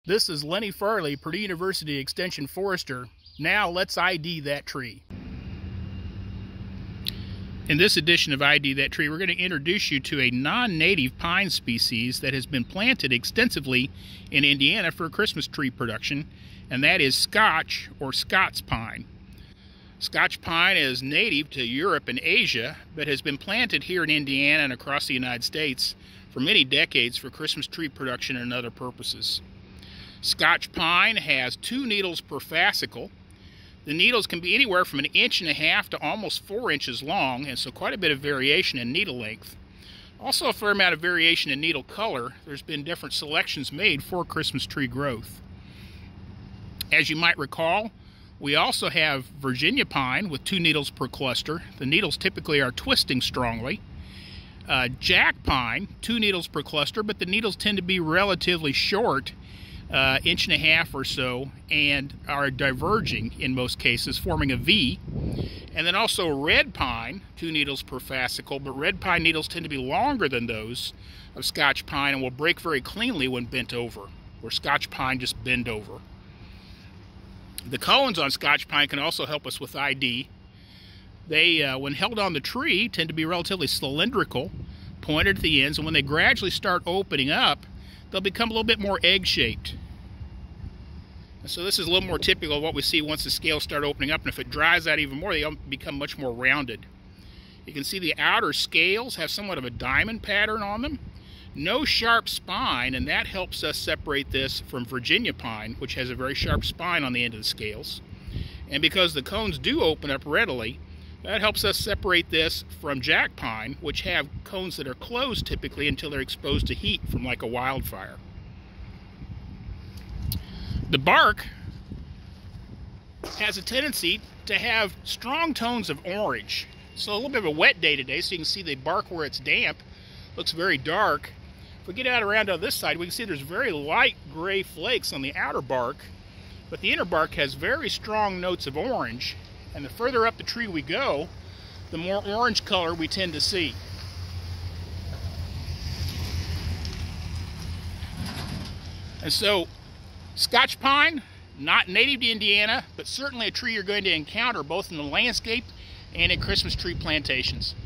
This is Lenny Farley, Purdue University Extension Forester. Now let's ID that tree. In this edition of ID That Tree, we're going to introduce you to a non-native pine species that has been planted extensively in Indiana for Christmas tree production, and that is Scotch or Scots pine. Scotch pine is native to Europe and Asia, but has been planted here in Indiana and across the United States for many decades for Christmas tree production and other purposes. Scotch pine has 2 needles per fascicle. The needles can be anywhere from 1.5 inches to almost 4 inches long, and so quite a bit of variation in needle length. Also a fair amount of variation in needle color. There's been different selections made for Christmas tree growth. As you might recall, we also have Virginia pine with 2 needles per cluster. The needles typically are twisting strongly. Jack pine, 2 needles per cluster, but the needles tend to be relatively short, 1.5 inches or so, and are diverging in most cases, forming a V. And then also red pine, 2 needles per fascicle, but red pine needles tend to be longer than those of Scotch pine and will break very cleanly when bent over, where Scotch pine just bend over. The cones on Scotch pine can also help us with ID. They, when held on the tree, tend to be relatively cylindrical, pointed at the ends, and when they gradually start opening up, they'll become a little bit more egg-shaped. And so this is a little more typical of what we see once the scales start opening up, and if it dries out even more, they become much more rounded. You can see the outer scales have somewhat of a diamond pattern on them. No sharp spine, and that helps us separate this from Virginia pine, which has a very sharp spine on the end of the scales. And because the cones do open up readily, that helps us separate this from jack pine, which have cones that are closed typically until they're exposed to heat from like a wildfire. The bark has a tendency to have strong tones of orange. So a little bit of a wet day today, so you can see the bark where it's damp looks very dark. If we get out around on this side, we can see there's very light gray flakes on the outer bark, but the inner bark has very strong notes of orange. And the further up the tree we go, the more orange color we tend to see. And so, Scotch pine, not native to Indiana, but certainly a tree you're going to encounter both in the landscape and in Christmas tree plantations.